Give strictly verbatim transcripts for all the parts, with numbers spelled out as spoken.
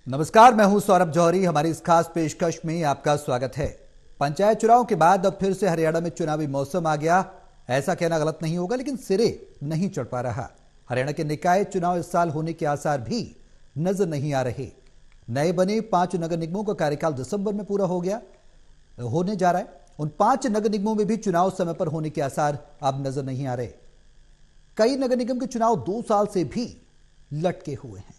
नमस्कार, मैं हूं सौरभ जौहरी। हमारी इस खास पेशकश में आपका स्वागत है। पंचायत चुनाव के बाद अब फिर से हरियाणा में चुनावी मौसम आ गया। ऐसा कहना गलत नहीं होगा, लेकिन सिरे नहीं चढ़ पा रहा। हरियाणा के निकाय चुनाव इस साल होने के आसार भी नजर नहीं आ रहे। नए बने पांच नगर निगमों का कार्यकाल दिसंबर में पूरा हो गया होने जा रहा है। उन पांच नगर निगमों में भी चुनाव समय पर होने के आसार अब नजर नहीं आ रहे। कई नगर निगम के चुनाव दो साल से भी लटके हुए हैं।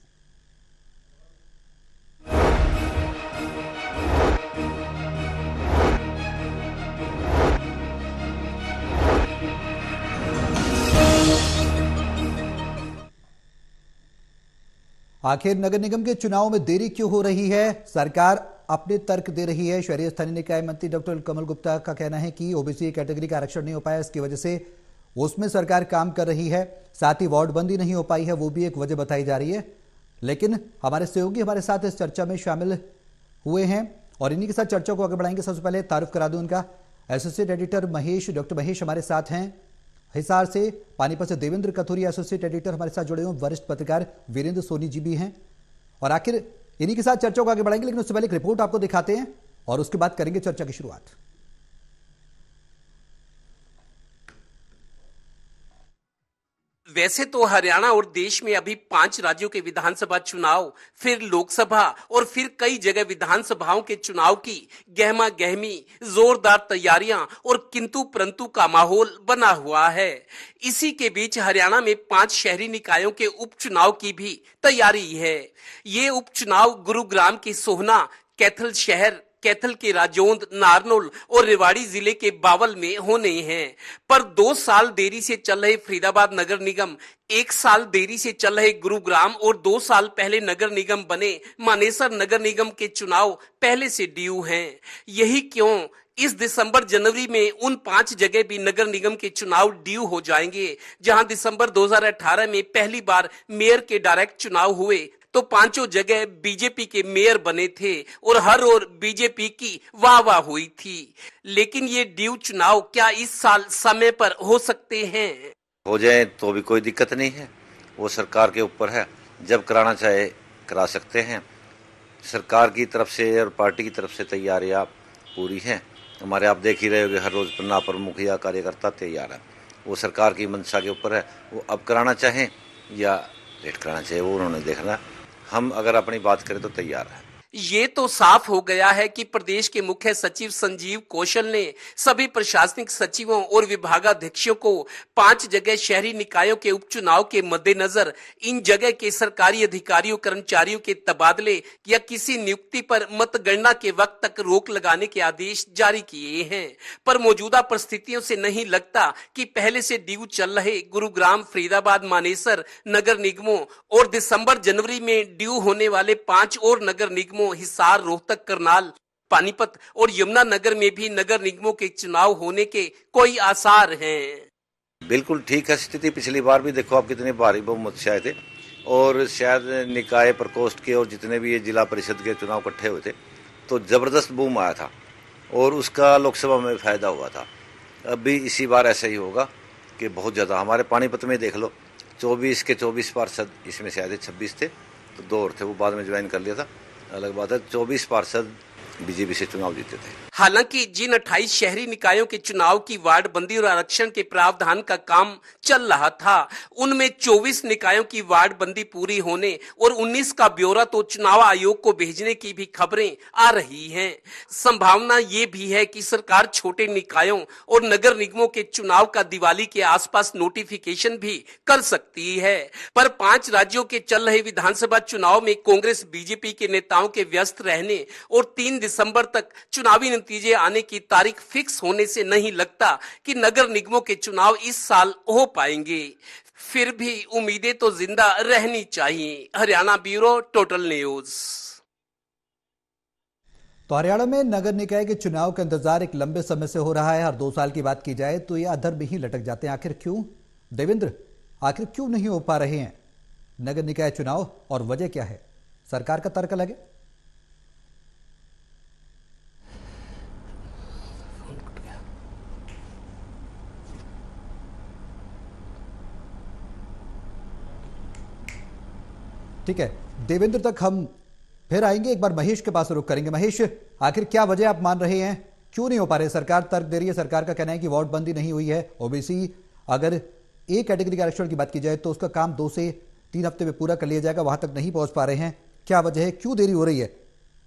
आखिर नगर निगम के चुनाव में देरी क्यों हो रही है? सरकार अपने तर्क दे रही है। शहरी स्थानीय निकाय मंत्री डॉक्टर कमल गुप्ता का कहना है कि ओबीसी कैटेगरी का आरक्षण नहीं हो पाया, इसकी वजह से उसमें सरकार काम कर रही है। साथ ही वार्ड बंदी नहीं हो पाई है, वो भी एक वजह बताई जा रही है। लेकिन हमारे सहयोगी हमारे साथ इस चर्चा में शामिल हुए हैं और इन्हीं के साथ चर्चा को आगे बढ़ाएंगे। सबसे पहले तारुफ करा दूं उनका। Associate editor Mahesh, doctor Mahesh हमारे साथ हैं हिसार से। पानीपत से देवेंद्र कथोरिया एसोसिएट एडिटर हमारे साथ जुड़े हुए। वरिष्ठ पत्रकार वीरेंद्र सोनी जी भी हैं। और आखिर इन्हीं के साथ चर्चा को आगे बढ़ाएंगे, लेकिन उससे पहले एक रिपोर्ट आपको दिखाते हैं और उसके बाद करेंगे चर्चा की शुरुआत। वैसे तो हरियाणा और देश में अभी पांच राज्यों के विधानसभा चुनाव, फिर लोकसभा और फिर कई जगह विधानसभाओं के चुनाव की गहमा गहमी, जोरदार तैयारियां और किंतु परंतु का माहौल बना हुआ है। इसी के बीच हरियाणा में पांच शहरी निकायों के उपचुनाव की भी तैयारी है। ये उपचुनाव गुरुग्राम के सोहना, कैथल शहर, कैथल के राजौंद, नारनौल और रेवाड़ी जिले के बावल में होने हैं। पर दो साल देरी से चल रहे फरीदाबाद नगर निगम, एक साल देरी से चल रहे गुरुग्राम और दो साल पहले नगर निगम बने मानेसर नगर निगम के चुनाव पहले से ड्यू हैं। यही क्यों इस दिसंबर जनवरी में उन पांच जगह भी नगर निगम के चुनाव ड्यू हो जाएंगे। जहां दिसंबर दो हज़ार अठारह में पहली बार मेयर के डायरेक्ट चुनाव हुए तो पांचों जगह बीजेपी के मेयर बने थे और हर ओर बीजेपी की वाह वाह हुई थी। लेकिन ये ड्यू चुनाव क्या इस साल समय पर हो सकते हैं? हो जाए तो भी कोई दिक्कत नहीं है, वो सरकार के ऊपर है। जब कराना चाहे करा सकते हैं। सरकार की तरफ से और पार्टी की तरफ से तैयारियां पूरी हैं। हमारे आप देख ही रहे होंगे, हर रोज पन्ना पर मुखिया कार्यकर्ता तैयार है। वो सरकार की मंशा के ऊपर है। वो अब कराना चाहें या लेट कराना चाहिए, वो उन्होंने देखना। हम अगर अपनी बात करें तो तैयार है। ये तो साफ हो गया है कि प्रदेश के मुख्य सचिव संजीव कौशल ने सभी प्रशासनिक सचिवों और विभागाध्यक्षों को पांच जगह शहरी निकायों के उपचुनाव के मद्देनजर इन जगह के सरकारी अधिकारियों कर्मचारियों के तबादले या किसी नियुक्ति पर मतगणना के वक्त तक रोक लगाने के आदेश जारी किए हैं। पर मौजूदा परिस्थितियों से नहीं लगता कि पहले से ड्यू चल रहे गुरुग्राम, फरीदाबाद, मानेसर नगर निगमों और दिसंबर जनवरी में ड्यू होने वाले पांच और नगर निगमों हिसार, रोहतक, करनाल, पानीपत और यमुनानगर में भी नगर निगमों के चुनाव होने के कोई आसार हैं। बिल्कुल ठीक है स्थिति। पिछली बार भी देखो आप कितने भारी बहुमत से आए थे और शायद निकाय प्रकोष्ठ के और जितने भी ये जिला परिषद के चुनाव इकट्ठे हुए थे तो जबरदस्त बूम आया था और उसका लोकसभा में फायदा हुआ था। अब भी इसी बार ऐसा ही होगा कि बहुत ज्यादा। हमारे पानीपत में देख लो, चौबीस के चौबीस पार्षद इसमें से आए थे, छब्बीस थे तो दो और थे, वो बाद में ज्वाइन कर लिया था। अलग बात है, चौबीस पार्षद बीजेपी से चुनाव जीते थे। हालांकि जिन अट्ठाईस शहरी निकायों के चुनाव की वार्ड बंदी और आरक्षण के प्रावधान का काम चल रहा था, उनमें चौबीस निकायों की वार्ड बंदी पूरी होने और उन्नीस का ब्यौरा तो चुनाव आयोग को भेजने की भी खबरें आ रही हैं। संभावना ये भी है कि सरकार छोटे निकायों और नगर निगमों के चुनाव का दिवाली के आसपास नोटिफिकेशन भी कर सकती है। पर पांच राज्यों के चल रहे विधानसभा चुनाव में कांग्रेस बीजेपी के नेताओं के व्यस्त रहने और तीन दिसंबर तक चुनावी नतीजे आने की तारीख फिक्स होने से नहीं लगता कि नगर निगमों के चुनाव इस साल हो पाएंगे। फिर भी उम्मीदें तो जिंदा रहनी चाहिए। Haryana bureau, total news. तो हरियाणा में नगर निकाय के चुनाव का इंतजार एक लंबे समय से हो रहा है। हर दो साल की बात की जाए तो ये अधर में ही लटक जाते हैं। आखिर क्यों देवेंद्र, आखिर क्यों नहीं हो पा रहे हैं नगर निकाय चुनाव और वजह क्या है? सरकार का तर्क लगे। ठीक है देवेंद्र, तक हम फिर आएंगे, एक बार महेश के पास रुख करेंगे। महेश, आखिर क्या वजह आप मान रहे हैं, क्यों नहीं हो पा रहे? सरकार तर्क दे रही है, सरकार का कहना है कि वार्ड बंदी नहीं हुई है। ओबीसी अगर ए कैटेगरी के आरक्षण की बात की जाए तो उसका काम दो से तीन हफ्ते में पूरा कर लिया जाएगा, वहां तक नहीं पहुंच पा रहे हैं। क्या वजह है, क्यों देरी हो रही है?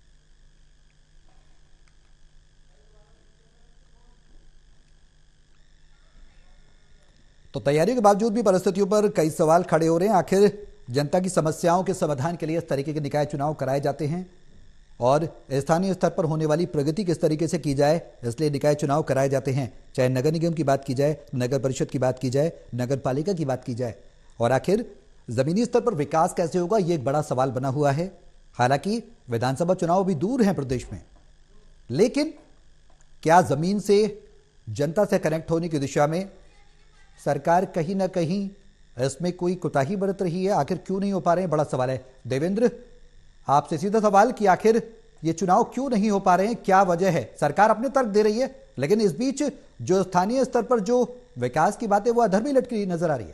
तो तैयारी के बावजूद भी परिस्थितियों पर कई सवाल खड़े हो रहे हैं। आखिर जनता की समस्याओं के समाधान के लिए इस तरीके के निकाय चुनाव कराए जाते हैं और स्थानीय स्तर पर होने वाली प्रगति किस तरीके से की जाए, इसलिए निकाय चुनाव कराए जाते हैं। चाहे नगर निगम की बात की जाए, नगर परिषद की बात की जाए, नगर पालिका की बात की जाए। और आखिर जमीनी स्तर पर विकास कैसे होगा, यह एक बड़ा सवाल बना हुआ है। हालांकि विधानसभा चुनाव भी दूर हैं प्रदेश में, लेकिन क्या जमीन से जनता से कनेक्ट होने की दिशा में सरकार कहीं ना कहीं इसमें कोई कोताही बरत रही है? आखिर क्यों नहीं हो पा रहे हैं, बड़ा सवाल है। देवेंद्र, आपसे सीधा सवाल कि आखिर ये चुनाव क्यों नहीं हो पा रहे हैं, क्या वजह है? सरकार अपने तर्क दे रही है, लेकिन इस बीच जो स्थानीय स्तर पर जो विकास की बात है वो अधर में लटकी नजर आ रही है।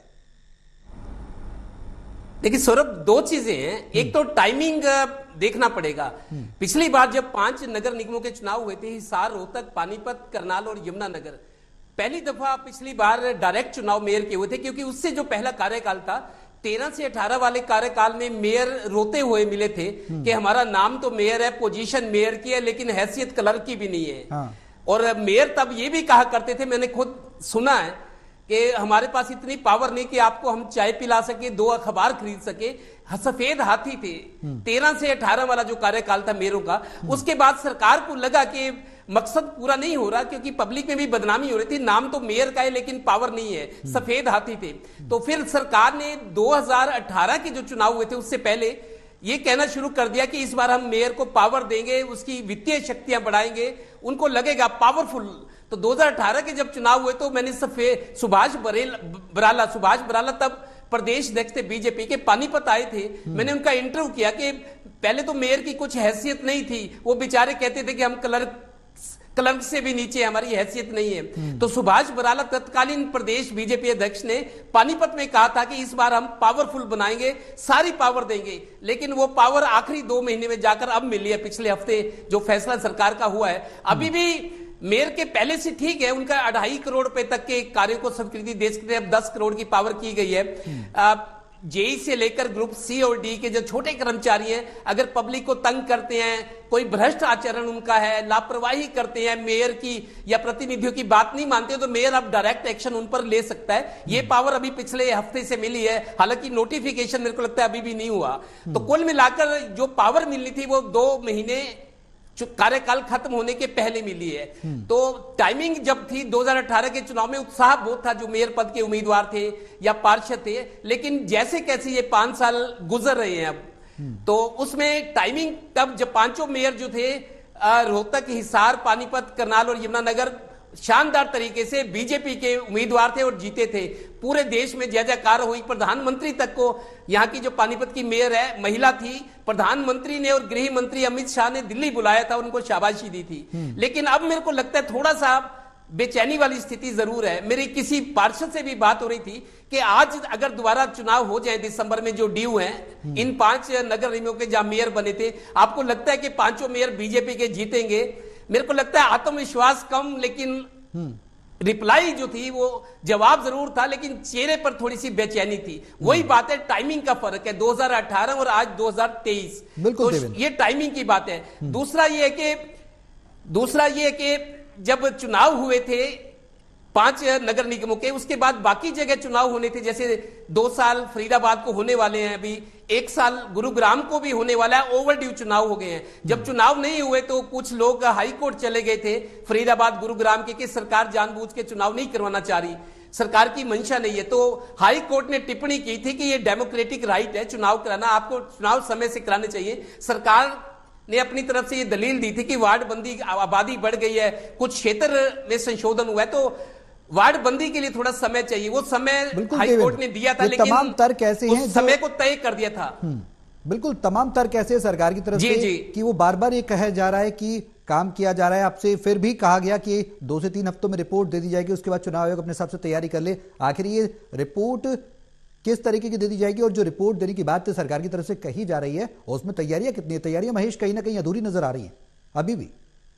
देखिए सौरभ, दो चीजें हैं। एक तो टाइमिंग देखना पड़ेगा। पिछली बार जब पांच नगर निगमों के चुनाव हुए थे, हिसार, रोहतक, पानीपत, करनाल और यमुनानगर, पहली दफा पिछली बार डायरेक्ट चुनाव मेयर के हुए थे, क्योंकि उससे जो पहला कार्यकाल था, तेरह से अठारह वाले कार्यकाल में मेयर रोते हुए मिले थे कि हमारा नाम तो मेयर है, पोजीशन मेयर की है, लेकिन हैसियत क्लर्क की भी नहीं है। हाँ। और मेयर तब ये भी कहा करते थे, मैंने खुद सुना है, कि हमारे पास इतनी पावर नहीं कि आपको हम चाय पिला सके, दो अखबार खरीद सके। सफेद हाथी थे। तेरह से अठारह वाला जो कार्यकाल था मेयरों का, उसके बाद सरकार को लगा कि मकसद पूरा नहीं हो रहा, क्योंकि पब्लिक में भी बदनामी हो रही थी। नाम तो मेयर का है लेकिन पावर नहीं है, सफेद हाथी थे। तो फिर सरकार ने दो हज़ार अठारह के जो चुनाव हुए थे उससे पहले ये कहना शुरू कर दिया कि इस बार हम मेयर को पावर देंगे, उसकी वित्तीय शक्तियां बढ़ाएंगे, उनको लगेगा पावरफुल। तो दो हज़ार अठारह के जब चुनाव हुए तो मैंने सफेद सुभाष बरेल बराला सुभाष बराला तब प्रदेश अध्यक्ष थे बीजेपी के, पानीपत आए थे। मैंने उनका इंटरव्यू किया कि पहले तो मेयर की कुछ हैसियत नहीं थी, वो बेचारे कहते थे कि हम क्लर्क क्लर्क से भी नीचे, हमारी हैसियत नहीं है। तो सुभाष बराला तत्कालीन प्रदेश बीजेपी अध्यक्ष ने पानीपत में कहा था कि इस बार हम पावरफुल बनाएंगे, सारी पावर देंगे। लेकिन वो पावर आखिरी दो महीने में जाकर अब मिली है, पिछले हफ्ते जो फैसला सरकार का हुआ है। अभी भी मेयर के पहले से ठीक है, उनका अढ़ाई करोड़ रुपए तक के कार्यों को स्वीकृति दे सकते हैं, अब दस करोड़ की पावर की गई है। जेई से लेकर ग्रुप सी और डी के जो छोटे कर्मचारी हैं, अगर पब्लिक को तंग करते हैं, कोई भ्रष्ट आचरण उनका है, लापरवाही करते हैं, मेयर की या प्रतिनिधियों की बात नहीं मानते, तो मेयर अब डायरेक्ट एक्शन उन पर ले सकता है। ये पावर अभी पिछले हफ्ते से मिली है, हालांकि नोटिफिकेशन मेरे को लगता है अभी भी नहीं हुआ। तो कुल मिलाकर जो पावर मिलनी थी वो दो महीने कार्यकाल खत्म होने के पहले मिली है। तो टाइमिंग जब थी दो हज़ार अठारह के चुनाव में, उत्साह बहुत था जो मेयर पद के उम्मीदवार थे या पार्षद थे, लेकिन जैसे कैसे ये पांच साल गुजर रहे हैं अब, तो उसमें टाइमिंग तब जब पांचों मेयर जो थे, रोहतक, हिसार, पानीपत, करनाल और यमुनानगर, शानदार तरीके से बीजेपी के उम्मीदवार थे और जीते थे। पूरे देश में जय जयकार हुई, प्रधानमंत्री तक को, यहाँ की जो पानीपत की मेयर है महिला थी, प्रधानमंत्री ने और गृह मंत्री अमित शाह ने दिल्ली बुलाया था, उनको शाबाशी दी थी। लेकिन अब मेरे को लगता है थोड़ा सा बेचैनी वाली स्थिति जरूर है। मेरी किसी पार्षद से भी बात हो रही थी कि आज अगर दोबारा चुनाव हो जाए दिसंबर में, जो ड्यू हैं इन पांच नगर निगमों के जहां मेयर बने थे, आपको लगता है कि पांचों मेयर बीजेपी के जीतेंगे? मेरे को लगता है आत्मविश्वास कम, लेकिन रिप्लाई जो थी वो जवाब जरूर था, लेकिन चेहरे पर थोड़ी सी बेचैनी थी। वही बात है, टाइमिंग का फर्क है, दो हज़ार अठारह और आज दो हज़ार तेईस। तो ये टाइमिंग की बात है। दूसरा ये है कि दूसरा ये है कि जब चुनाव हुए थे पांच नगर निगमों के, उसके बाद बाकी जगह चुनाव होने थे, जैसे दो साल फरीदाबाद को होने वाले हैं, अभी एक साल गुरुग्राम को भी होने वाला है, ओवर ड्यू चुनाव हो गए हैं। जब चुनाव नहीं हुए तो कुछ लोग हाई कोर्ट चले गए थे फरीदाबाद, गुरुग्राम के, कि सरकार जानबूझ के चुनाव नहीं करवाना चाह रही, सरकार की मंशा नहीं है। तो हाई कोर्ट ने टिप्पणी की थी कि ये डेमोक्रेटिक राइट है चुनाव कराना, आपको चुनाव समय से कराने चाहिए। सरकार ने अपनी तरफ से ये दलील दी थी कि वार्ड बंदी, आबादी बढ़ गई है, कुछ क्षेत्र में संशोधन हुआ है, तो वार्ड बंदी के लिए थोड़ा समय चाहिए। वो समय हाई कोर्ट ने दिया था, लेकिन तमाम तर्क ऐसे हैं, समय को तय कर दिया था। बिल्कुल तमाम तर्क ऐसे सरकार की तरफ से कि वो बार बार ये कहा जा रहा है कि काम किया जा रहा है आपसे, फिर भी कहा गया कि दो से तीन हफ्तों में रिपोर्ट दे दी जाएगी, उसके बाद चुनाव आयोग अपने हिसाब से तैयारी कर ले। आखिर ये रिपोर्ट किस तरीके की दे दी जाएगी, और जो रिपोर्ट देने की बात सरकार की तरफ से कही जा रही है उसमें तैयारियां कितनी है? तैयारियां महेश कहीं ना कहीं अधूरी नजर आ रही हैं अभी भी।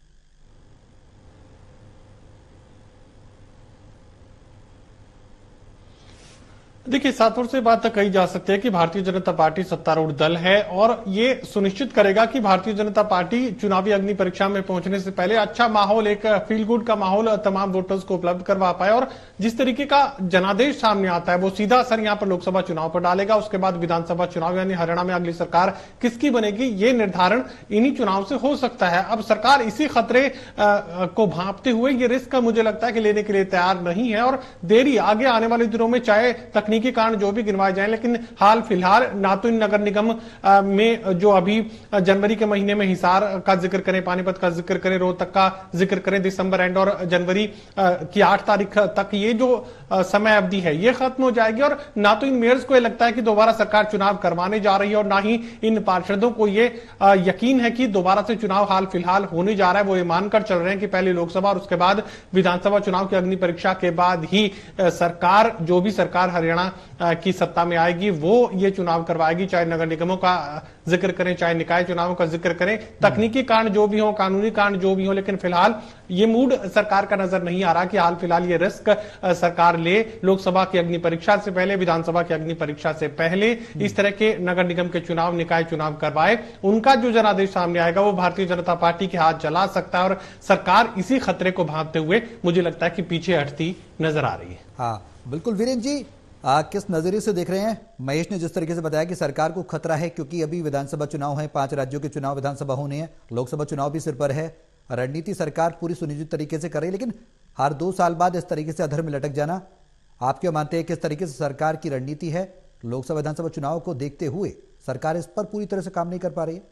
देखिए, साफ तौर से बात कही जा सकती है कि भारतीय जनता पार्टी सत्तारूढ़ दल है और ये सुनिश्चित करेगा कि भारतीय जनता पार्टी चुनावी अग्नि परीक्षा में पहुंचने से पहले अच्छा माहौल, एक फील गुड का माहौल तमाम वोटर्स को उपलब्ध करवा पाए। और जिस तरीके का जनादेश सामने आता है वो सीधा असर यहां पर लोकसभा चुनाव पर डालेगा। उसके बाद विधानसभा चुनाव यानी हरियाणा में अगली सरकार किसकी बनेगी, ये निर्धारण इन्हीं चुनाव से हो सकता है। अब सरकार इसी खतरे को भांपते हुए ये रिस्क मुझे लगता है कि लेने के लिए तैयार नहीं है और देरी आगे आने वाले दिनों में, चाहे तकनीक के कारण जो भी गिनवाए जाएं, लेकिन हाल फिलहाल ना तो इन नगर निगम में जो अभी जनवरी के महीने में हिसार का जिक्र करें, पानीपत का जिक्र करें, रोहतक का जिक्र करें, दिसंबर एंड और जनवरी की आठ तारीख तक ये जो समय अवधि है ये खत्म हो जाएगी। और ना तो इन मेयर्स को ये लगता है कि दोबारा सरकार चुनाव करवाने जा रही है और ना ही इन पार्षदों को ये यकीन है कि दोबारा से चुनाव हाल फिलहाल होने जा रहा है। वो ये मानकर चल रहे हैं कि पहले लोकसभा और उसके बाद विधानसभा चुनाव की अग्नि परीक्षा के बाद ही सरकार, जो भी सरकार हरियाणा की सत्ता में आएगी, वो ये चुनाव करवाएगी। चाहे नगर निगमों का जिक्र करें, चाहे निकाय चुनावों का जिक्र करें, तकनीकी कारण जो भी हो, कानूनी कारण जो भी हो, लेकिन फिलहाल ये मूड सरकार का नजर नहीं आ रहा कि हाल फिलहाल ये रिस्क सरकार ले लोकसभा की अग्नि परीक्षा से पहले, विधानसभा की अग्नि परीक्षा से पहले इस तरह के नगर निगम के चुनाव, निकाय चुनाव करवाए। उनका जो जनादेश सामने आएगा वो भारतीय जनता पार्टी के हाथ जला सकता है और सरकार इसी खतरे को भांपते हुए मुझे लगता है कि पीछे हटती नजर आ रही है। हाँ बिल्कुल। वीरेंद्र जी, आ, किस नजरिए से देख रहे हैं? महेश ने जिस तरीके से बताया कि सरकार को खतरा है क्योंकि अभी विधानसभा चुनाव है, पांच राज्यों के चुनाव विधानसभा होने हैं, लोकसभा चुनाव भी सिर पर है, रणनीति सरकार पूरी सुनिश्चित तरीके से कर रही है, लेकिन हर दो साल बाद इस तरीके से अधर में लटक जाना, आप क्या मानते हैं किस तरीके से सरकार की रणनीति है? लोकसभा विधानसभा चुनाव को देखते हुए सरकार इस पर पूरी तरह से काम नहीं कर पा रही है।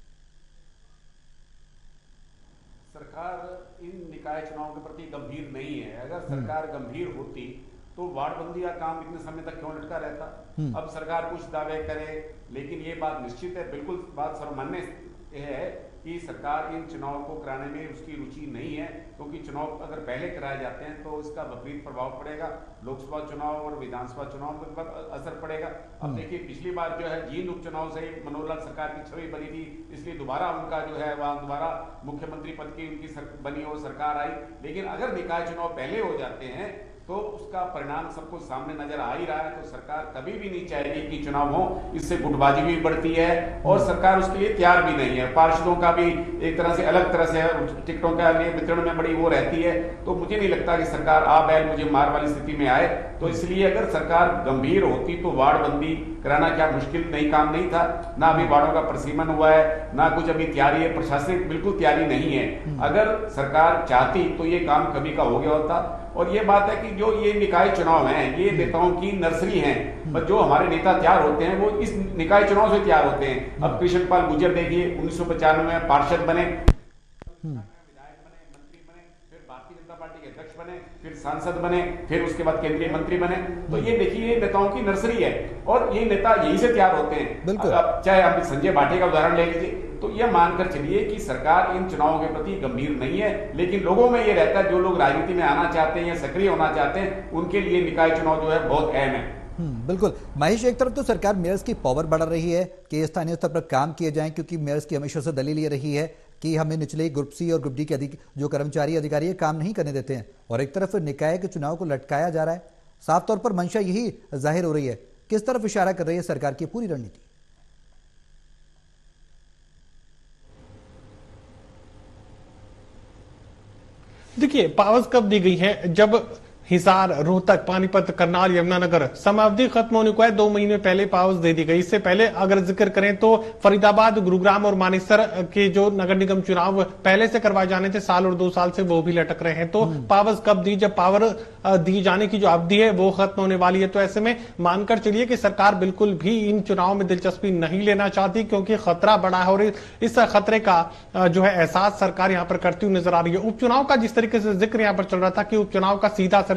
सरकार इन निकाय चुनाव के प्रति गंभीर नहीं है। अगर सरकार गंभीर होती तो वार्डबंदी का काम इतने समय तक क्यों लटका रहता? अब सरकार कुछ दावे करे, लेकिन ये बात निश्चित है, बिल्कुल बात सर्वमान्य है कि सरकार इन चुनाव को कराने में उसकी रुचि नहीं है, क्योंकि चुनाव अगर पहले कराए जाते हैं तो इसका विपरीत प्रभाव पड़ेगा, लोकसभा चुनाव और विधानसभा चुनाव पर असर पड़ेगा। अब देखिए, पिछली बार जो है जींद उपचुनाव से मनोहर लाल सरकार की छवि बनी थी, इसलिए दोबारा उनका जो है वहां दोबारा मुख्यमंत्री पद की उनकी बनी और सरकार आई। लेकिन अगर निकाय चुनाव पहले हो जाते हैं तो उसका परिणाम सबको सामने नजर आ ही रहा है। तो सरकार कभी भी नहीं चाहेगी कि चुनाव हो, इससे गुटबाजी भी बढ़ती है और सरकार उसके लिए तैयार भी नहीं है। पार्षदों का भी एक तरह से अलग तरह से टिकटों का लिए वितरण में बड़ी वो रहती है, तो मुझे नहीं लगता कि सरकार आ बैल मुझे मार वाली स्थिति में आए। तो इसलिए अगर सरकार गंभीर होती तो वार्डबंदी कराना क्या मुश्किल नहीं काम नहीं था। ना अभी वार्डों का प्रसीमन हुआ है, ना कुछ अभी तैयारी है, प्रशासनिक बिल्कुल तैयारी नहीं है। अगर सरकार चाहती तो ये काम कभी का हो गया होता। और ये बात है कि जो ये निकाय चुनाव हैं ये नेताओं की नर्सरी हैं। जो हमारे नेता तैयार होते हैं वो इस निकाय चुनाव से तैयार होते हैं। अब कृष्ण पाल गुर्जर देखिए, उन्नीस सौ पचानवे में पार्षद बने, विधायक बने, मंत्री बने, फिर भारतीय जनता पार्टी के अध्यक्ष बने, फिर सांसद बने, फिर उसके बाद केंद्रीय मंत्री बने। तो ये देखिए नेताओं की नर्सरी है और ये नेता यही से तैयार होते हैं। अब चाहे आप संजय भाटी का उदाहरण ले लीजिए, तो यह मानकर चलिए कि सरकार इन चुनावों के प्रति गंभीर नहीं है, लेकिन लोगों में यह रहता है, जो लोग राजनीति में आना चाहते हैं या सक्रिय होना चाहते हैं, उनके लिए निकाय चुनाव जो है बहुत अहम है। बिल्कुल महेश, एक तरफ तो सरकार मेयर्स की पावर बढ़ा रही है कि स्थानीय स्तर पर काम किए जाएं, क्योंकि मेयर्स की हमेशा से दलील ये रही है कि हमें निचले ग्रुप सी और ग्रुप डी के अधिक जो कर्मचारी अधिकारी है काम नहीं करने देते हैं, और एक तरफ निकाय के चुनाव को लटकाया जा रहा है। साफ तौर पर मंशा यही जाहिर हो रही है। किस तरफ इशारा कर रही है सरकार की पूरी रणनीति? देखिए, पावर्स कब दी गई है? जब हिसार, रोहतक, पानीपत, करनाल, यमुनानगर समावधि खत्म होने को है, दो महीने पहले पावर्स दे दी गई। इससे पहले अगर जिक्र करें तो फरीदाबाद, गुरुग्राम और मानेसर के जो नगर निगम चुनाव पहले से करवाए जाने थे साल और दो साल से, वो भी लटक रहे हैं। तो पावर्स कब दी? जब पावर दी जाने की जो अवधि है वो खत्म होने वाली है। तो ऐसे में मानकर चलिए कि सरकार बिल्कुल भी इन चुनाव में दिलचस्पी नहीं लेना चाहती, क्योंकि खतरा बड़ा है और इस खतरे का जो है एहसास सरकार यहाँ पर करती हुई नजर आ रही है। उपचुनाव का जिस तरीके से जिक्र यहाँ पर चल रहा था कि उपचुनाव का सीधा असर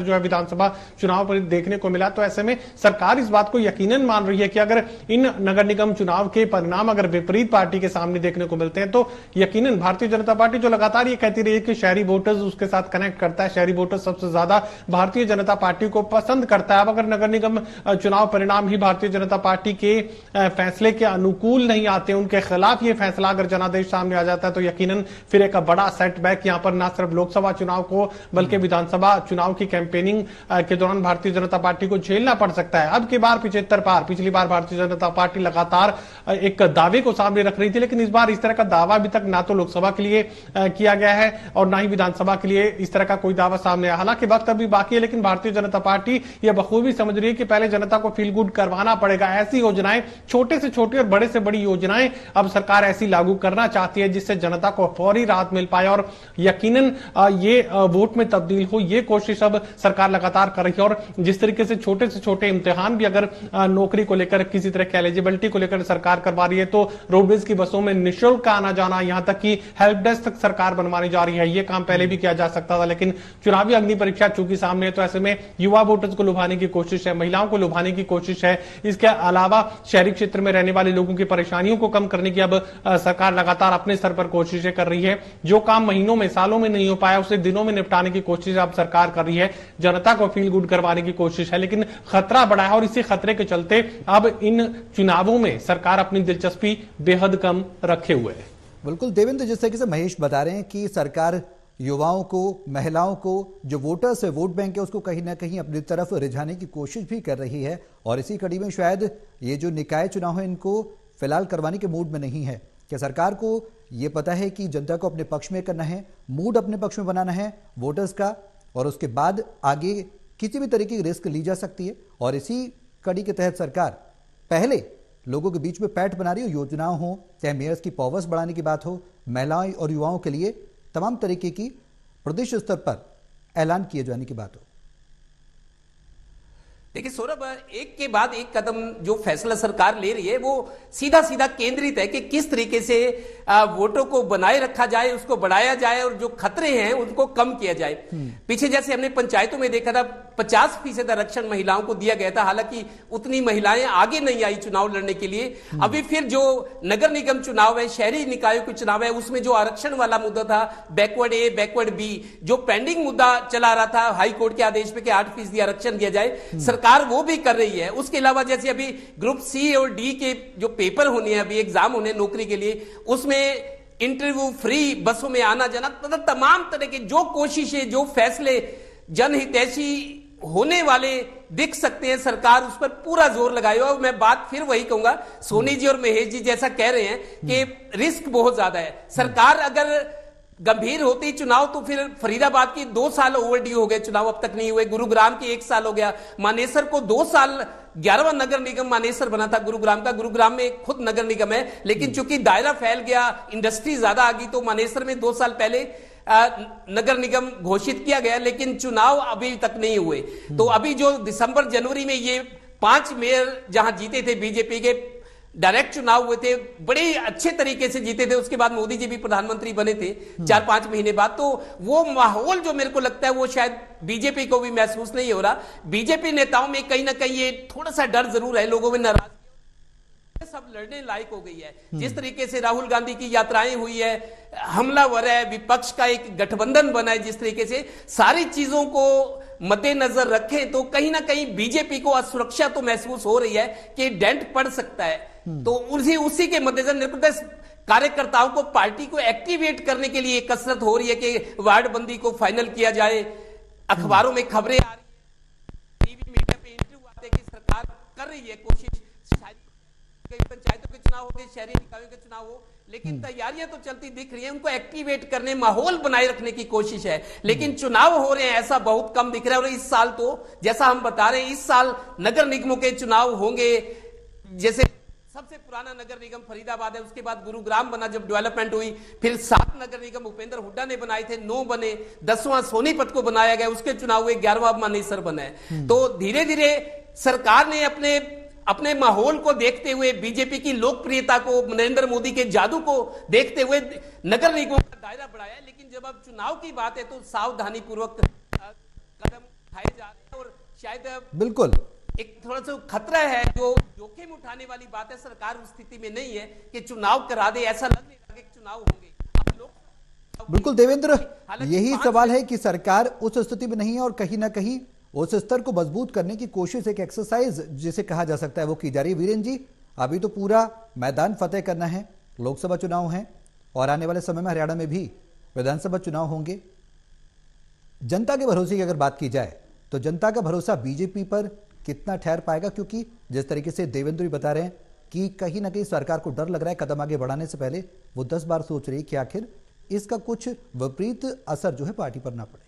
जो है विधानसभा चुनाव पर देखने को मिला। तो ऐसे में सरकार इस बात को यकीनन मान रही है कि अगर इन नगर निगम चुनाव के परिणाम अगर विपरीत पार्टी के सामने देखने को मिलते हैं तो यकीनन भारतीय जनता पार्टी जो लगातार ये कहती रही है कि शहरी वोटर्स उसके साथ कनेक्ट करता है, शहरी वोटर्स सबसे ज्यादा भारतीय जनता पार्टी को पसंद करता है। अब अगर नगर निगम चुनाव परिणाम ही भारतीय जनता पार्टी के फैसले के अनुकूल नहीं आते, उनके खिलाफ ये फैसला अगर जनादेश सामने आ जाता है तो यकीनन फिर एक बड़ा सेटबैक यहां पर न सिर्फ लोकसभा चुनाव को बल्कि विधानसभा चुनाव की कैंपेनिंग के दौरान भारतीय जनता पार्टी को झेलना पड़ सकता है। अब की बार पिछहत्तर बार पिछली बार भारतीय जनता पार्टी लगातार एक दावे को सामने रख रही थी, लेकिन इस बार इस तरह का दावा अभी तक ना तो लोकसभा के लिए किया गया है और ना ही विधानसभा के लिए इस तरह का कोई दावा सामने आया। हालांकि वक्त अभी बाकी है, लेकिन भारतीय जनता पार्टी यह बखूबी समझ रही है कि पहले जनता को फील गुड करवाना पड़ेगा। ऐसी योजनाएं, छोटे से छोटी और बड़े से बड़ी योजनाएं अब सरकार ऐसी लागू करना चाहती है जिससे जनता को फौरी राहत मिल पाए और यकीनन ये वोट में तब्दील हो, ये कोशिश अब सरकार लगातार कर रही है। और जिस तरीके से छोटे से छोटे इम्तिहान भी अगर नौकरी को लेकर किसी तरह की एलिजिबिलिटी को लेकर सरकार करवा रही है, तो रोडवेज की बसों में निःशुल्क आना जाना, यहां तक कि हेल्प डेस्क तक सरकार बनवाने जा रही है। यह काम पहले भी किया जा सकता था, लेकिन चुनावी अग्नि परीक्षा चूंकि सामने है तो ऐसे में युवा वोटर्स को लुभाने की कोशिश है, महिलाओं को लुभाने की कोशिश है। इसके अलावा शहरी क्षेत्र में रहने वाले लोगों की परेशानियों को कम करने की अब सरकार लगातार अपने स्तर पर कोशिशें कर रही है। जो काम महीनों में सालों में नहीं हो पाया उसे दिनों में निपटाने की कोशिश अब सरकार कर रही है, जनता को फील गुड करवाने की कोशिश है। लेकिन खतरा बड़ा है और इसी खतरे के चलते अब इन चुनावों में सरकार अपनी दिलचस्पी बेहद कम रखे हुए है। बिल्कुल देवेंद्र, जिस तरीके से महेश बता रहे हैं कि सरकार युवाओं को, महिलाओं को, जो वोटर्स है, वोट बैंक है, उसको कहीं ना कहीं अपनी तरफ रिझाने की कोशिश भी कर रही है और इसी कड़ी में शायद ये जो निकाय चुनाव है इनको फिलहाल करवाने के मूड में नहीं है। क्या सरकार को ये पता है कि जनता को अपने पक्ष में करना है, मूड अपने पक्ष में बनाना है वोटर्स का, और उसके बाद आगे किसी भी तरीके की रिस्क ली जा सकती है और इसी कड़ी के तहत सरकार पहले लोगों के बीच में पैठ बना रही हो, योजनाओं हो, चाहे मेयर्स की पावर्स बढ़ाने की बात हो, महिलाओं और युवाओं के लिए तमाम तरीके की प्रदेश स्तर पर ऐलान किए जाने की बात हो। देखिए सौरभ, एक के बाद एक कदम जो फैसला सरकार ले रही है वो सीधा सीधा केंद्रित है कि किस तरीके से वोटों को बनाए रखा जाए, उसको बढ़ाया जाए और जो खतरे हैं उनको कम किया जाए। पीछे जैसे हमने पंचायतों में देखा था पचास फीसद आरक्षण महिलाओं को दिया गया था, हालांकि उतनी महिलाएं आगे नहीं आई चुनाव लड़ने के लिए। अभी फिर जो नगर निगम चुनाव है, शहरी निकायों के चुनाव है, उसमें जो आरक्षण वाला मुद्दा था, बैकवर्ड ए बैकवर्ड बी, जो पेंडिंग मुद्दा चला रहा था हाई कोर्ट के आदेश पे कि आठ फीसदी आरक्षण दिया जाए, सरकार वो भी कर रही है। उसके अलावा जैसे अभी ग्रुप सी और डी के जो पेपर होने हैं, अभी एग्जाम होने नौकरी के लिए, उसमें इंटरव्यू फ्री, बसों में आना जाना, मतलब तमाम तरह के जो कोशिशें, जो फैसले जनहितैषी होने वाले दिख सकते हैं, सरकार उस पर पूरा जोर लगाए। और मैं बात फिर वही कहूंगा, सोनी जी और महेश जी जैसा कह रहे हैं कि रिस्क बहुत ज्यादा है। सरकार अगर गंभीर होती चुनाव तो फिर फरीदाबाद की दो साल ओवरड्यू हो गए, चुनाव अब तक नहीं हुए। गुरुग्राम की एक साल हो गया, मानेसर को दो साल, ग्यारहवां नगर निगम मानेसर बना था गुरुग्राम का। गुरुग्राम में खुद नगर निगम है, लेकिन चूंकि दायरा फैल गया, इंडस्ट्री ज्यादा आ गई, तो मानेसर में दो साल पहले आ, नगर निगम घोषित किया गया, लेकिन चुनाव अभी तक नहीं हुए। तो अभी जो दिसंबर जनवरी में ये पांच मेयर जहां जीते थे बीजेपी के, डायरेक्ट चुनाव हुए थे, बड़े अच्छे तरीके से जीते थे। उसके बाद मोदी जी भी प्रधानमंत्री बने थे चार पांच महीने बाद। तो वो माहौल जो मेरे को लगता है वो शायद बीजेपी को भी महसूस नहीं हो रहा। बीजेपी नेताओं में कहीं ना कहीं ये थोड़ा सा डर जरूर है, लोगों में नाराजगी सब लड़ने लायक हो गई है। जिस तरीके से राहुल गांधी की यात्राएं हुई है, हमलावर है, विपक्ष का एक गठबंधन बना है, जिस तरीके से सारी चीजों को मद्देनजर रखें तो कहीं ना कहीं बीजेपी को असुरक्षा तो महसूस हो रही है कि डेंट पड़ सकता है। तो उसी उसी के मद्देनजर कार्यकर्ताओं को, पार्टी को एक्टिवेट करने के लिए कसरत हो रही है कि वार्ड बंदी को फाइनल किया जाए। अखबारों में खबरें आ रही है, टीवी मीडिया पे इंटरव्यू आते कि सरकार कर रही है कोशिश, कई पंचायतों के चुनाव हो गए, शहरी निकायों के चुनाव हो, लेकिन तैयारियां तो चलती दिख रही है, उनको एक्टिवेट करने, माहौल बनाए रखने की कोशिश है। लेकिन चुनाव हो रहे हैं ऐसा बहुत कम दिख रहा है। और इस साल तो जैसा हम बता रहे हैं, इस साल नगर निगमों के चुनाव होंगे। जैसे सबसे पुराना नगर निगम फरीदाबाद है, उसके बाद गुरुग्राम बना जब डेवलपमेंट हुई, फिर सात नगर निगम उपेंद्र हुड्डा ने बनाए थे, नौ बने, दसवां सोनीपत को बनाया गया, उसके चुनाव हुए, ग्यारहवां मानेसर बना है। तो धीरे धीरे सरकार ने अपने अपने माहौल को देखते हुए, बीजेपी की लोकप्रियता को, नरेंद्र मोदी के जादू को देखते हुए नगर निगमों का दायरा बढ़ाया। लेकिन जब अब चुनाव की बात है तो सावधानी पूर्वक कदम दिखाए जा रहे हैं और शायद बिल्कुल एक थोड़ा सा खतरा है, जो जोखिम उठाने वाली बात है। सरकार उस स्थिति में नहीं है कि चुनाव करा दे, ऐसा लग नहीं रहा कि चुनाव होंगे। अब लोग बिल्कुल देवेंद्र, यही सवाल है कि सरकार उस स्थिति में नहीं है और कहीं ना कहीं उस स्तर को मजबूत करने की कोशिश, एक एक्सरसाइज जिसे कहा जा सकता है, वो की जा रही है। वीरेन जी, अभी तो पूरा मैदान फतेह करना है, लोकसभा चुनाव है और आने वाले समय में हरियाणा में भी विधानसभा चुनाव होंगे। जनता के भरोसे की अगर बात की जाए तो जनता का भरोसा बीजेपी पर कितना ठहर पाएगा? क्योंकि जिस तरीके से देवेंद्र भी बता रहे हैं कि कहीं ना कहीं सरकार को डर लग रहा है, कदम आगे बढ़ाने से पहले वो दस बार सोच रही है कि आखिर इसका कुछ विपरीत असर जो है पार्टी पर ना पड़े।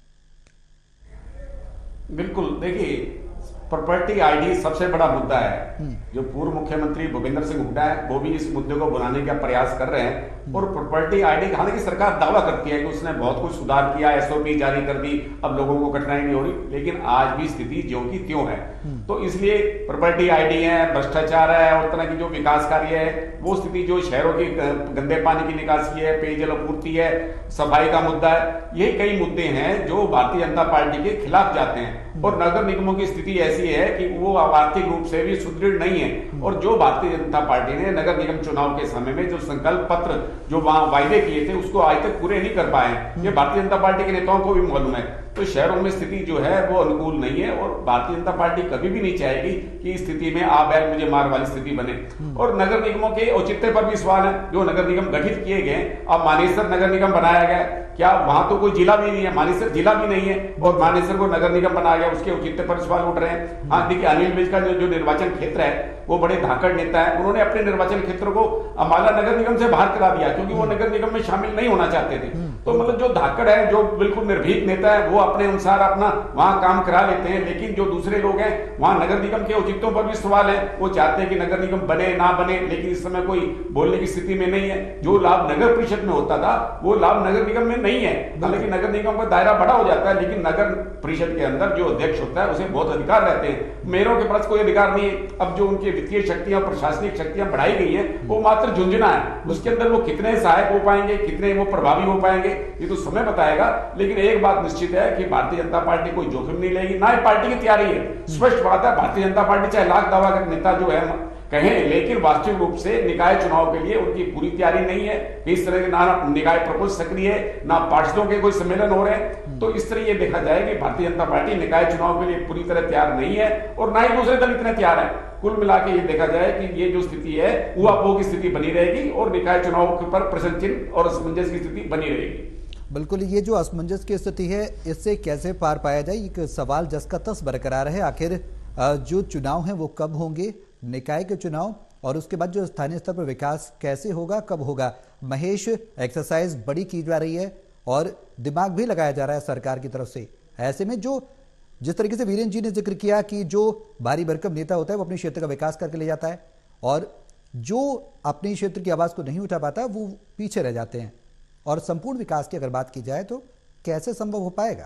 बिल्कुल, देखिए प्रॉपर्टी आईडी सबसे बड़ा मुद्दा है। जो पूर्व मुख्यमंत्री भूपेंद्र सिंह हुड्डा है वो भी इस मुद्दे को बुलाने का प्रयास कर रहे हैं और प्रॉपर्टी आईडी, हालांकि सरकार दावा करती है कि उसने बहुत कुछ सुधार किया, एसओपी जारी कर दी, अब लोगों को कठिनाई नहीं हो रही, लेकिन आज भी स्थिति ज्यों की त्यों है। तो इसलिए प्रॉपर्टी आईडी है, भ्रष्टाचार है और तरह की जो विकास कार्य है, वो स्थिति जो शहरों की गंदे पानी की निकासी है, पेयजल आपूर्ति है, सफाई का मुद्दा है, ये कई मुद्दे हैं जो भारतीय जनता पार्टी के खिलाफ जाते हैं। और नगर निगमों की स्थिति ऐसी है कि वो आर्थिक रूप से भी सुदृढ़ नहीं है और जो भारतीय जनता पार्टी ने नगर निगम चुनाव के समय में जो संकल्प पत्र जो वहां वायदे किए थे उसको आज तक पूरे नहीं कर पाए। ये भारतीय जनता पार्टी के नेताओं को भी मालूम है। तो शहरों में स्थिति जो है वो अनुकूल नहीं है और भारतीय जनता पार्टी कभी भी नहीं चाहेगी कि इस स्थिति में आ बैल मुझे मार वाली स्थिति बने। और नगर निगमों के औचित्य पर भी सवाल है। जो नगर निगम गठित किए गए, अब मानेसर नगर निगम बनाया गया, क्या वहां तो कोई जिला भी नहीं है, मानेसर जिला भी नहीं है और मानेसर को नगर निगम बनाया गया, उसके औचित्य पर सवाल उठ रहे हैं। हाँ देखिए, अनिल विज का जो, जो निर्वाचन क्षेत्र है वो बड़े धाकड़ नेता है, उन्होंने अपने निर्वाचन क्षेत्र को अम्बाला नगर निगम से बाहर करा दिया क्योंकि वो नगर निगम में शामिल नहीं होना चाहते थे। तो मतलब जो धाकड़ है, जो बिल्कुल निर्भीक नेता है, वो अपने अनुसार अपना वहां काम करा लेते हैं, लेकिन जो दूसरे लोग हैं वहां नगर निगम के औचित्यों पर भी सवाल है। वो चाहते हैं कि नगर निगम बने ना बने, लेकिन इस समय कोई बोलने की स्थिति में नहीं है। जो लाभ नगर परिषद में होता था वो लाभ नगर निगम में नहीं है। हालांकि नगर निगम का दायरा बड़ा हो जाता है, लेकिन नगर परिषद के अंदर जो अध्यक्ष होता है उसे बहुत अधिकार रहते हैं। मेयरों के पास कोई अधिकार नहीं है। अब जो उनकी वित्तीय शक्तियां, प्रशासनिक शक्तियां बढ़ाई गई हैं, वो मात्र झुंझुना है। उसके अंदर वो कितने सहायक हो पाएंगे, कितने वो प्रभावी हो पाएंगे, ये तो समय बताएगा। लेकिन एक बात निश्चित है कि भारतीय जनता पार्टी कोई जोखिम नहीं लेगी, ना ही पार्टी की तैयारी है। स्पष्ट बात है, भारतीय जनता पार्टी चाहे लाख दावा का नेता जो है कहें, लेकिन वास्तविक रूप से निकाय चुनाव के लिए उनकी पूरी तैयारी नहीं है। इस तरह के ना निकाय प्रकोष्ठ सक्रिय है, ना पार्षदों के कोई सम्मेलन हो रहे हैं। तो इस तरह ये देखा जाए कि भारतीय जनता पार्टी निकाय चुनाव के लिए पूरी तरह तैयार नहीं है और ना ही दूसरे दल इतने तैयार है। कुल मिला के ये देखा जाए कि ये जो स्थिति है वो आपो की स्थिति बनी रहेगी और निकाय चुनाव के ऊपर प्रश्न चिन्ह और असमंजस की स्थिति बनी रहेगी। बिल्कुल, ये जो असमंजस की स्थिति है इससे कैसे पार पाया जाए, एक सवाल जस का तस बरकरार है। आखिर जो चुनाव है वो कब होंगे, निकाय के चुनाव, और उसके बाद जो स्थानीय स्तर पर विकास कैसे होगा, कब होगा। महेश, एक्सरसाइज बड़ी की जा रही है और दिमाग भी लगाया जा रहा है सरकार की तरफ से। ऐसे में जो जिस तरीके से वीरेन जी ने जिक्र किया कि जो भारी भरकम नेता होता है वो अपने क्षेत्र का विकास करके ले जाता है और जो अपने क्षेत्र की आवाज को नहीं उठा पाता वो पीछे रह जाते हैं। और संपूर्ण विकास की अगर बात की जाए तो कैसे संभव हो पाएगा?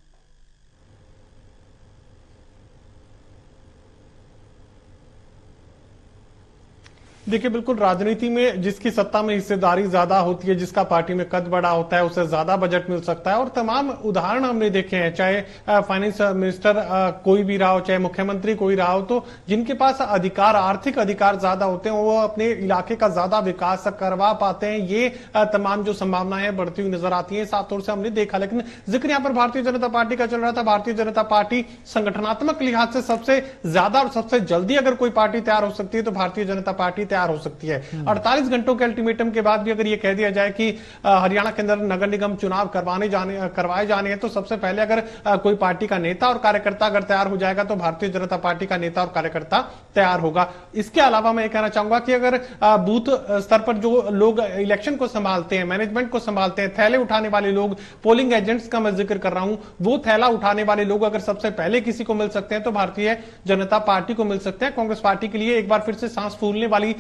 देखिए, बिल्कुल राजनीति में जिसकी सत्ता में हिस्सेदारी ज्यादा होती है, जिसका पार्टी में कद बड़ा होता है, उसे ज्यादा बजट मिल सकता है। और तमाम उदाहरण हमने देखे हैं, चाहे फाइनेंस मिनिस्टर कोई भी रहा हो, चाहे मुख्यमंत्री कोई रहा हो, तो जिनके पास अधिकार, आर्थिक अधिकार ज्यादा होते हैं, वो अपने इलाके का ज्यादा विकास करवा पाते हैं। ये तमाम जो संभावनाएं बढ़ती हुई नजर आती है, साफ तौर से हमने देखा। लेकिन जिक्र यहाँ पर भारतीय जनता पार्टी का चल रहा था। भारतीय जनता पार्टी संगठनात्मक लिहाज से सबसे ज्यादा और सबसे जल्दी अगर कोई पार्टी तैयार हो सकती है तो भारतीय जनता पार्टी तैयार हो सकती है। अड़तालीस घंटों के अल्टीमेटम के बाद भी अगर यह कह दिया जाए कि हरियाणा के अंदर नगर निगम चुनाव करवाने जाने करवाए जाने हैं, तो सबसे पहले अगर कोई पार्टी का नेता और कार्यकर्ता अगर तैयार हो जाएगा तो भारतीय जनता पार्टी का नेता और कार्यकर्ता तैयार होगा। इसके अलावा मैं कहना चाहूंगा कि अगर बूथ स्तर पर जो लोग इलेक्शन को संभालते हैं, मैनेजमेंट को संभालते हैं, थैले उठाने वाले लोग, पोलिंग एजेंट्स का मैं जिक्र कर रहा हूं, वो थैला उठाने वाले लोग अगर सबसे पहले किसी को मिल सकते हैं तो भारतीय जनता पार्टी को मिल सकते हैं। कांग्रेस पार्टी के लिए एक बार फिर से सांस फूलने वाली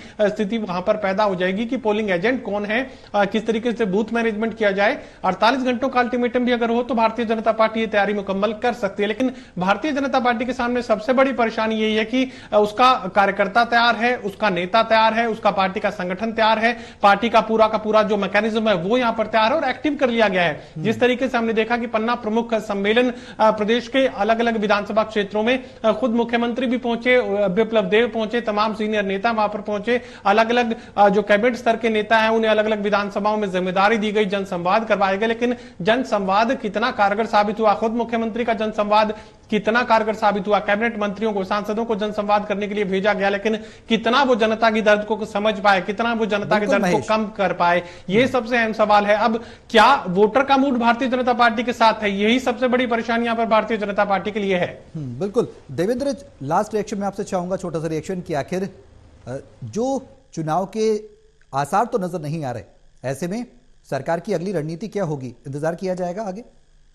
स्थिति वहां पर पैदा हो जाएगी कि पोलिंग एजेंट कौन है, किस तरीके से बूथ मैनेजमेंट किया जाए। अड़तालीस घंटों का अल्टीमेटम भी अगर हो तो भारतीय जनता पार्टी ये तैयारी मुकम्मल कर सकती है। लेकिन भारतीय जनता पार्टी के सामने सबसे बड़ी परेशानी यही है कि उसका कार्यकर्ता तैयार है, उसका नेता तैयार है, उसका पार्टी का संगठन तैयार है, पार्टी का पूरा का पूरा जो मैकेनिज्म है वो यहां पर तैयार है और एक्टिव कर लिया गया है। जिस तरीके से हमने देखा कि पन्ना प्रमुख सम्मेलन प्रदेश के अलग अलग विधानसभा क्षेत्रों में खुद मुख्यमंत्री भी पहुंचे, विप्लव देव पहुंचे, तमाम सीनियर नेता वहां पर पहुंचे, अलग अलग जो कैबिनेट स्तर के नेता हैं उन्हें अलग अलग विधानसभाओं में जिम्मेदारी दी गई, जनसंवाद करवाए गए। लेकिन जनसंवाद कितना कारगर साबित हुआ, खुद मुख्यमंत्री का जनसंवाद कितना कारगर साबित हुआ, कैबिनेट मंत्रियों को, सांसदों को जनसंवाद करने के लिए भेजा गया, लेकिन कितना वो जनता की दर्द को समझ पाए, कितना वो जनता के दर्द को कम कर पाए, ये सबसे अहम सवाल है। अब क्या वोटर का मूड भारतीय जनता पार्टी के साथ है, यही सबसे बड़ी परेशानी यहां पर भारतीय जनता पार्टी के लिए है। बिल्कुल। देवेंद्र, लास्ट रिएक्शन में आपसे चाहूंगा, छोटा सा रिएक्शन कि आखिर जो चुनाव के आसार तो नजर नहीं आ रहे, ऐसे में सरकार की अगली रणनीति क्या होगी, इंतजार किया जाएगा आगे?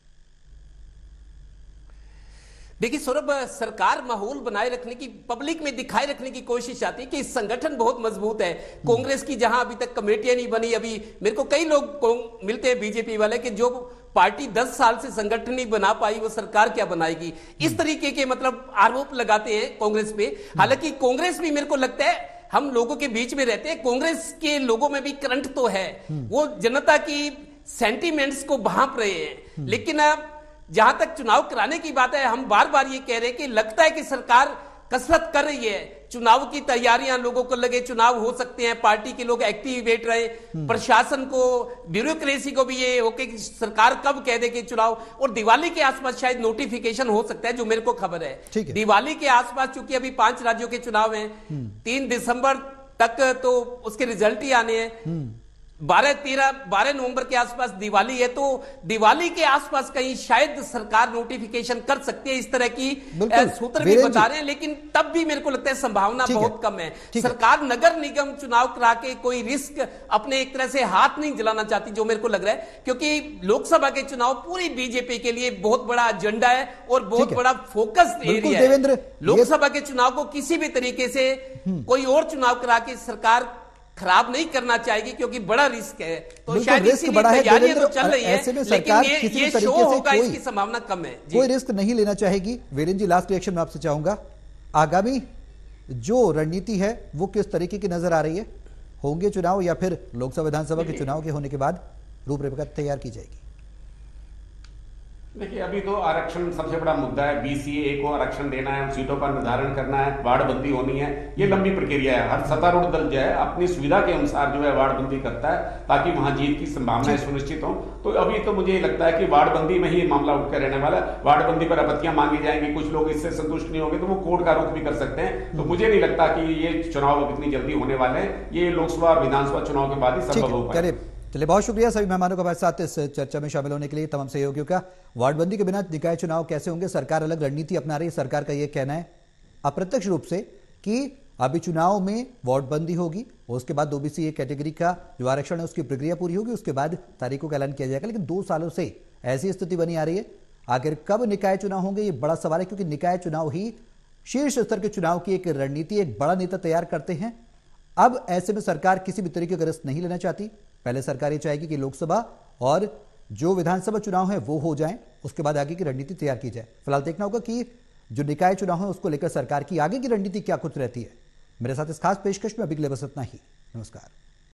देखिए सौरभ, सरकार माहौल बनाए रखने की, पब्लिक में दिखाए रखने की कोशिश आती है कि संगठन बहुत मजबूत है। कांग्रेस की जहां अभी तक कमेटियां नहीं बनी, अभी मेरे को कई लोग मिलते हैं बीजेपी वाले कि जो पार्टी दस साल से संगठन नहीं बना पाई वो सरकार क्या बनाएगी, इस तरीके के मतलब आरोप लगाते हैं कांग्रेस पे। हालांकि कांग्रेस भी मेरे को लगता है, हम लोगों के बीच में रहते हैं, कांग्रेस के लोगों में भी करंट तो है, वो जनता की सेंटिमेंट्स को भांप रहे हैं। लेकिन जहां तक चुनाव कराने की बात है, हम बार बार ये कह रहे हैं कि लगता है कि सरकार कसरत कर रही है, चुनाव की तैयारियां, लोगों को लगे चुनाव हो सकते हैं, पार्टी के लोग एक्टिवेट रहे, प्रशासन को, ब्यूरोक्रेसी को भी ये हो कि सरकार कब कह दे कि चुनाव, और दिवाली के आसपास शायद नोटिफिकेशन हो सकता है, जो मेरे को खबर है, है। दिवाली के आसपास, चूंकि अभी पांच राज्यों के चुनाव हैं, तीन दिसंबर तक तो उसके रिजल्ट ही आने हैं, बारह तेरह बारह नवंबर के आसपास दिवाली है, तो दिवाली के आसपास कहीं शायद सरकार नोटिफिकेशन कर सकती है, इस तरह की सूत्र भी बता रहे हैं। लेकिन तब भी मेरे को लगता है संभावना बहुत कम है। सरकार नगर निगम चुनाव करा के कोई रिस्क अपने एक तरह से हाथ नहीं जलाना चाहती, जो मेरे को लग रहा है, क्योंकि लोकसभा के चुनाव पूरी बीजेपी के लिए बहुत बड़ा एजेंडा है और बहुत बड़ा फोकस एरिया है। लोकसभा के चुनाव को किसी भी तरीके से कोई और चुनाव करा के सरकार खराब नहीं करना चाहेगी, क्योंकि बड़ा रिस्क है। तो शायद इसीलिए तैयारियां तो चल रही है, लेकिन ये, ये शो होगा, इसकी संभावना कम है। कोई रिस्क नहीं लेना चाहेगी। वीरेंद्र जी, लास्ट रिएक्शन में आपसे चाहूंगा, आगामी जो रणनीति है वो किस तरीके की नजर आ रही है? होंगे चुनाव या फिर लोकसभा विधानसभा के चुनाव के होने के बाद रूपरेखा तैयार की जाएगी? देखिए, अभी तो आरक्षण सबसे बड़ा मुद्दा है। बीसीए को आरक्षण देना है, सीटों का निर्धारण करना है, वार्डबंदी होनी है, ये लंबी प्रक्रिया है। हर सत्तारूढ़ दल जो है अपनी सुविधा के अनुसार जो है वार्डबंदी करता है, ताकि वहां जीत की संभावनाएं सुनिश्चित हो। तो अभी तो मुझे लगता है कि वार्डबंदी में ही मामला उठकर रहने वाला। वार्डबंदी पर आपत्तियां मांगी जाएंगी, कुछ लोग इससे संतुष्ट नहीं होंगे तो वो कोर्ट का रुख भी कर सकते हैं। तो मुझे नहीं लगता कि ये चुनाव अब इतनी जल्दी होने वाले हैं, ये लोकसभा और विधानसभा चुनाव के बाद ही संभव हो पाए। चलिए, बहुत शुक्रिया सभी मेहमानों का हमारे साथ इस चर्चा में शामिल होने के लिए, तमाम सहयोगियों का। वार्डबंदी के बिना निकाय चुनाव कैसे होंगे? सरकार अलग रणनीति अपना रही है। सरकार का यह कहना है अप्रत्यक्ष रूप से कि अभी चुनाव में वार्डबंदी होगी, उसके बाद ओबीसी एक कैटेगरी का जो आरक्षण है उसकी प्रक्रिया पूरी होगी, उसके बाद तारीखों का ऐलान किया जाएगा। लेकिन दो सालों से ऐसी स्थिति बनी आ रही है। आखिर कब निकाय चुनाव होंगे, ये बड़ा सवाल है, क्योंकि निकाय चुनाव ही शीर्ष स्तर के चुनाव की एक रणनीति, एक बड़ा नेता तैयार करते हैं। अब ऐसे में सरकार किसी भी तरीके का रिस्क नहीं लेना चाहती। पहले सरकार ये चाहेगी कि लोकसभा और जो विधानसभा चुनाव है वो हो जाएं, उसके बाद आगे की रणनीति तैयार की जाए। फिलहाल देखना होगा कि जो निकाय चुनाव है उसको लेकर सरकार की आगे की रणनीति क्या कुछ रहती है। मेरे साथ इस खास पेशकश में अभी के लिए बस इतना ही। नमस्कार।